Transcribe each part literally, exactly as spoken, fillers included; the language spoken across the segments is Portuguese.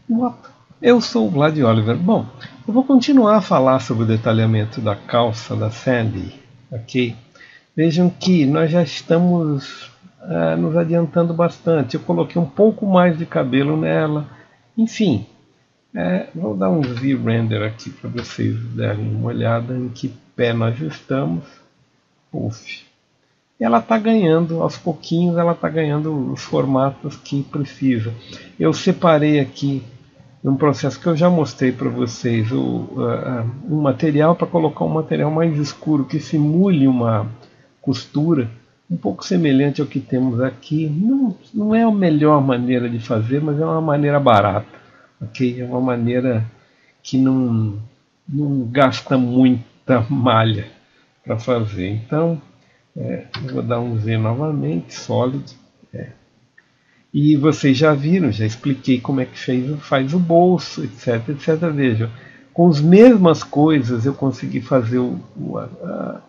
Opa, eu sou o Vlad Oliver. Bom, eu vou continuar a falar sobre o detalhamento da calça da Sandy, ok? Vejam que nós já estamos ah, nos adiantando bastante. Eu coloquei um pouco mais de cabelo nela. Enfim, é, vou dar um Z-render aqui para vocês darem uma olhada em que pé nós estamos. Uf. Ela está ganhando, aos pouquinhos, ela está ganhando os formatos que precisa. Eu separei aqui um processo que eu já mostrei para vocês, o, uh, um material para colocar um material mais escuro que simule uma costura um pouco semelhante ao que temos aqui. Não, não é a melhor maneira de fazer, mas é uma maneira barata, ok? É uma maneira que não, não gasta muita malha para fazer. Então, é, eu vou dar um Z novamente, Solid. É. E vocês já viram, já expliquei como é que fez, faz o bolso, etc, etc. Vejam, com as mesmas coisas eu consegui fazer o, o, a,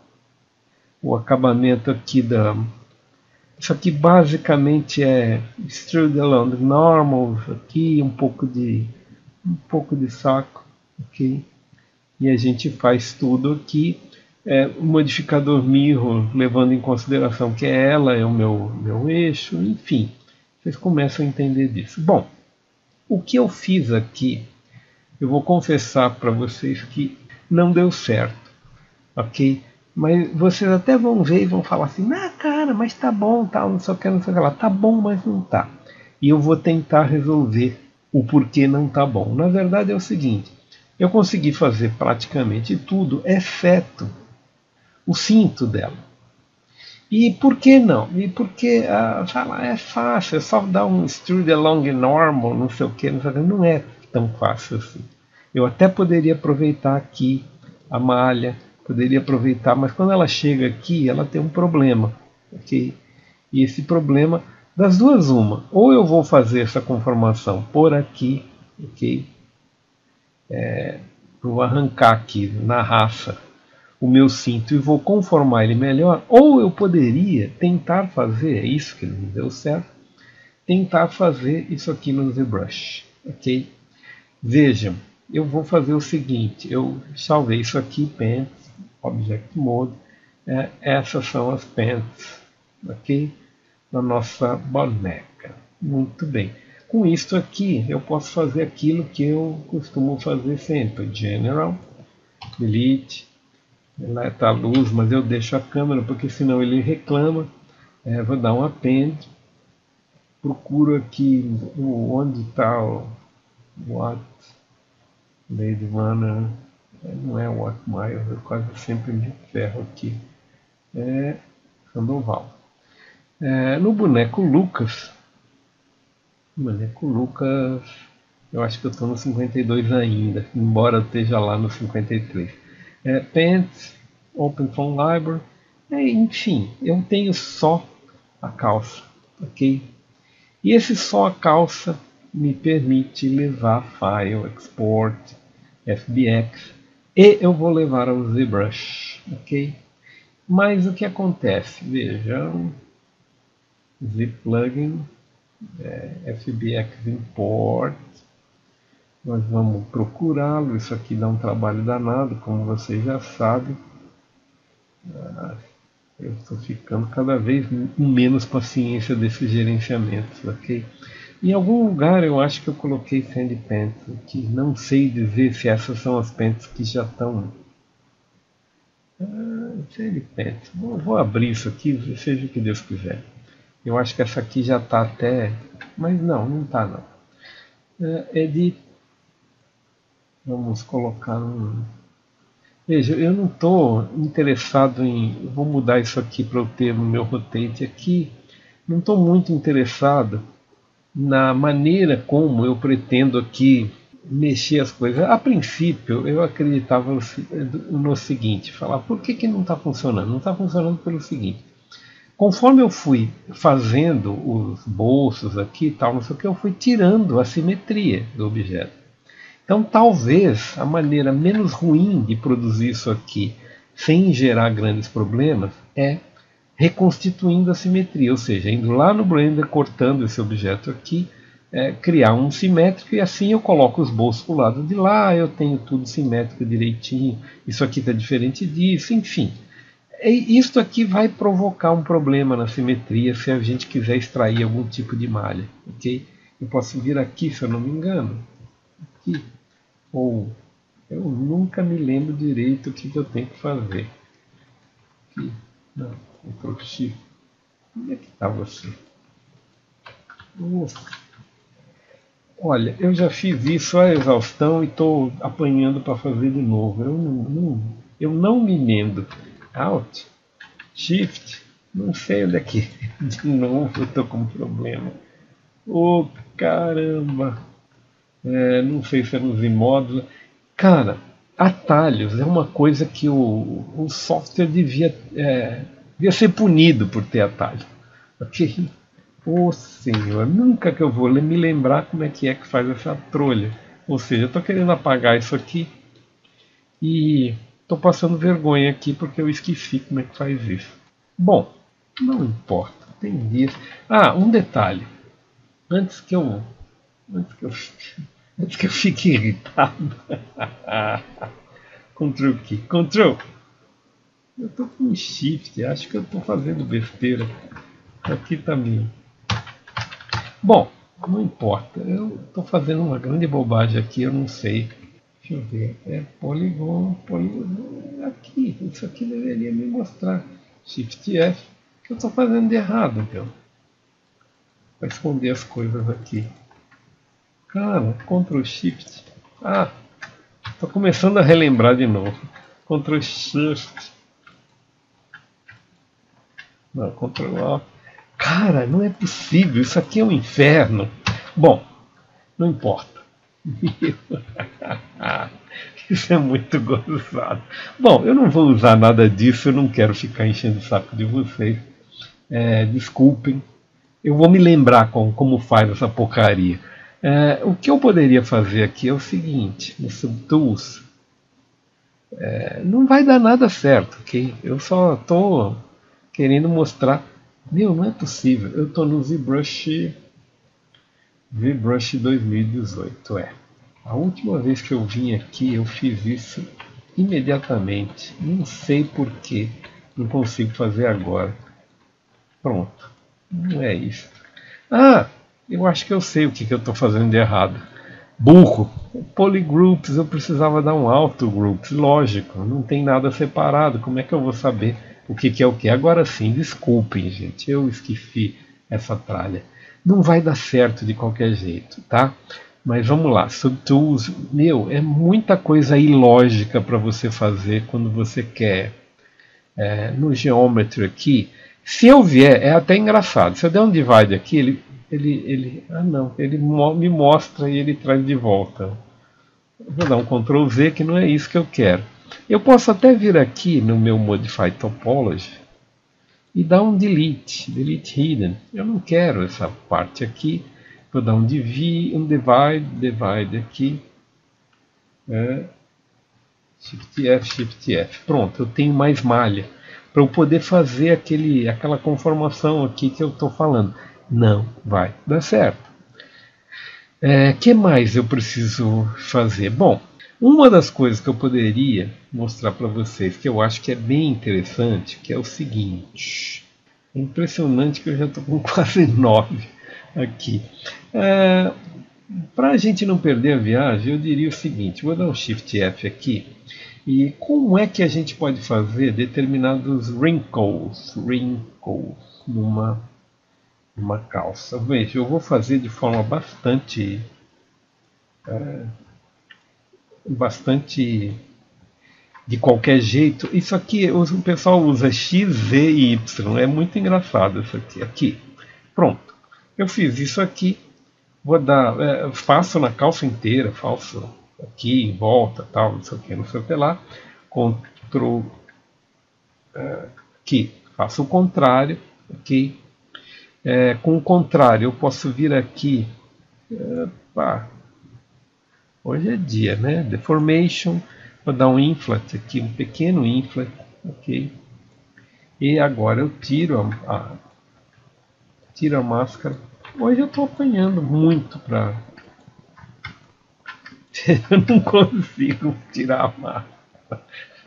o acabamento aqui da... Isso aqui basicamente é Extrude Along Normals, aqui um pouco de, um pouco de saco, ok? E a gente faz tudo aqui. É, o modificador Mirror, levando em consideração que ela é o meu, meu eixo, enfim. Vocês começam a entender disso. Bom, o que eu fiz aqui, eu vou confessar para vocês que não deu certo, ok? Mas vocês até vão ver e vão falar assim, ah, cara, mas tá bom, tal, não sei o que, não sei o que lá. Tá bom, mas não tá. E eu vou tentar resolver o porquê não tá bom. Na verdade é o seguinte, eu consegui fazer praticamente tudo, exceto o cinto dela. E por que não? E porque ah, fala, é fácil, é só dar um extrude along normal, não sei o que, não sei o que, não é tão fácil assim. Eu até poderia aproveitar aqui a malha, poderia aproveitar, mas quando ela chega aqui, ela tem um problema, ok? E esse problema, das duas uma, ou eu vou fazer essa conformação por aqui, ok? É, vou arrancar aqui na raça o meu cinto e vou conformar ele melhor, ou eu poderia tentar fazer, é isso que não deu certo, tentar fazer isso aqui no ZBrush, ok? Vejam, eu vou fazer o seguinte, eu salvei isso aqui, Pants, Object Mode, é, essas são as Pants, ok? Na nossa boneca, muito bem. Com isso aqui, eu posso fazer aquilo que eu costumo fazer sempre, General, Delete, lá está a luz, mas eu deixo a câmera porque senão ele reclama. É, vou dar um append, procuro aqui onde está o What Blade Runner, não é What Miles, eu quase sempre me ferro aqui, é Sandoval. É, no boneco Lucas, boneco Lucas, eu acho que eu estou no cinquenta e dois ainda, embora eu esteja lá no cinquenta e três. É, Pants, Open Phone Library, é, enfim, eu tenho só a calça, ok? E esse só a calça me permite levar file, export, F B X, e eu vou levar ao ZBrush, ok? Mas o que acontece? Vejam, ZPlugin, é, F B X Import, nós vamos procurá-lo, isso aqui dá um trabalho danado, como vocês já sabem. Ah, eu estou ficando cada vez com menos paciência desses gerenciamentos, ok? Em algum lugar eu acho que eu coloquei Sandy Pants, que não sei dizer se essas são as pants que já estão... Ah, Sandy Pants, vou, vou abrir isso aqui, seja o que Deus quiser. Eu acho que essa aqui já está até... Mas não, não está não. É de... Vamos colocar um... Veja, eu não estou interessado em... Vou mudar isso aqui para eu ter no meu rotate aqui. Não estou muito interessado na maneira como eu pretendo aqui mexer as coisas. A princípio, eu acreditava no seguinte, falar, por que, que não está funcionando? Não está funcionando pelo seguinte. Conforme eu fui fazendo os bolsos aqui e tal, não sei o que, eu fui tirando a simetria do objeto. Então, talvez a maneira menos ruim de produzir isso aqui, sem gerar grandes problemas, é reconstituindo a simetria, ou seja, indo lá no Blender, cortando esse objeto aqui, é, criar um simétrico e assim eu coloco os bolsos para o lado de lá, eu tenho tudo simétrico direitinho, isso aqui está diferente disso, enfim. E isto aqui vai provocar um problema na simetria se a gente quiser extrair algum tipo de malha, ok? Eu posso vir aqui, se eu não me engano, aqui, ou eu nunca me lembro direito o que, que eu tenho que fazer. Aqui, não, Ctrl Shift. Onde é que está você? Nossa. Olha, eu já fiz isso a exaustão e estou apanhando para fazer de novo. Eu não, não, eu não me lembro. Alt, Shift, não sei onde é que é. De novo eu estou com um problema. Oh, caramba! É, não sei se é nos imóveis. Cara, atalhos é uma coisa que o, o software devia, é, devia ser punido por ter atalho. Ok? Ô senhor, nunca que eu vou me lembrar como é que é que faz essa trolha. Ou seja, eu estou querendo apagar isso aqui e estou passando vergonha aqui porque eu esqueci como é que faz isso. Bom, não importa, tem dias. Ah, um detalhe. Antes que eu. Antes que eu, antes que eu fique irritado. Ctrl aqui. Ctrl. Eu estou com Shift, acho que eu estou fazendo besteira. Aqui também. Bom, não importa. Eu estou fazendo uma grande bobagem aqui, eu não sei. Deixa eu ver. É Polygon, Polygon. Aqui. Isso aqui deveria me mostrar. Shift F. O que eu estou fazendo de errado, meu? Para esconder as coisas aqui. Cara, Ctrl Shift. Ah, estou começando a relembrar de novo. Ctrl Shift. Não, Ctrl Alt. Cara, não é possível. Isso aqui é um inferno. Bom, não importa. Isso é muito gozado. Bom, eu não vou usar nada disso. Eu não quero ficar enchendo o saco de vocês. É, desculpem. Eu vou me lembrar com, como faz essa porcaria. É, o que eu poderia fazer aqui é o seguinte, no Subtools, é, não vai dar nada certo, ok? Eu só estou querendo mostrar, meu, não é possível, eu estou no ZBrush, ZBrush dois mil e dezoito, é. A última vez que eu vim aqui eu fiz isso imediatamente, não sei porquê, não consigo fazer agora. Pronto, não é isso. Ah! Eu acho que eu sei o que, que eu estou fazendo de errado. Burro. Polygroups, eu precisava dar um autogroups. Lógico, não tem nada separado. Como é que eu vou saber o que, que é o que? Agora sim, desculpem, gente. Eu esqueci essa tralha. Não vai dar certo de qualquer jeito, tá? Mas vamos lá. Subtools, meu, é muita coisa ilógica para você fazer quando você quer. É, no Geometry aqui, se eu vier, é até engraçado. Se eu der um divide aqui, ele Ele, ele, ah não, ele me mostra e ele traz de volta. Vou dar um Ctrl Z que não é isso que eu quero. Eu posso até vir aqui no meu Modify Topology e dar um Delete, Delete Hidden. Eu não quero essa parte aqui. Vou dar um Divi, um Divide, Divide aqui. É, Shift F, Shift F. Pronto, eu tenho mais malha para eu poder fazer aquele, aquela conformação aqui que eu estou falando. Não vai dar certo. O é, que mais eu preciso fazer? Bom, uma das coisas que eu poderia mostrar para vocês, que eu acho que é bem interessante, que é o seguinte. É impressionante que eu já estou com quase nove aqui. É, para a gente não perder a viagem, eu diria o seguinte. Vou dar um Shift F aqui. E como é que a gente pode fazer determinados wrinkles, wrinkles numa... uma calça. Veja, eu vou fazer de forma bastante é, bastante de qualquer jeito. Isso aqui, o pessoal usa X, Z e Y. É muito engraçado isso aqui. Aqui, pronto. Eu fiz isso aqui. Vou dar, é, faço na calça inteira, faço aqui em volta, tal, não sei o que, não sei o que lá. Ctrl é, aqui, faço o contrário, aqui. É, com o contrário, eu posso vir aqui. Opa, hoje é dia, né? Deformation. Vou dar um inflat aqui, um pequeno inflat. Ok. E agora eu tiro a, a, tiro a máscara. Hoje eu estou apanhando muito para... Eu não consigo tirar a massa.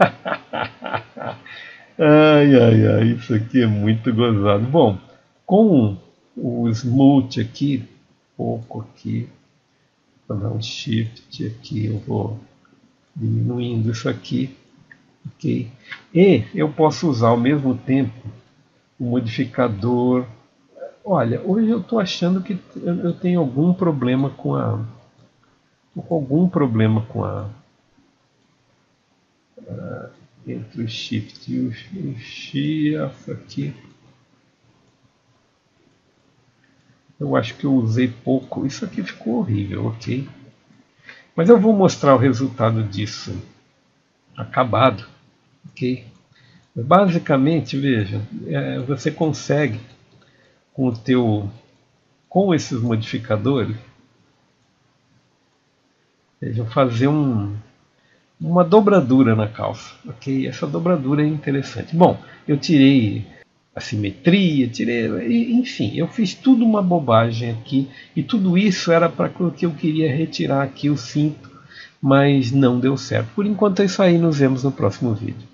Ai, ai, ai, isso aqui é muito gozado. Bom, com o smooth aqui, pouco aqui, vou dar um shift aqui, eu vou diminuindo isso aqui, ok? E eu posso usar ao mesmo tempo o modificador. Olha, hoje eu estou achando que eu tenho algum problema com a, algum problema com a, a entre o shift e o, o shift aqui. Eu acho que eu usei pouco. Isso aqui ficou horrível, ok? Mas eu vou mostrar o resultado disso acabado, ok? Basicamente, veja, é, você consegue com o teu, com esses modificadores, veja, fazer um, uma dobradura na calça, ok? Essa dobradura é interessante. Bom, eu tirei a simetria, tirei, enfim, eu fiz tudo uma bobagem aqui e tudo isso era para que eu queria retirar aqui o cinto, mas não deu certo. Por enquanto é isso aí, nos vemos no próximo vídeo.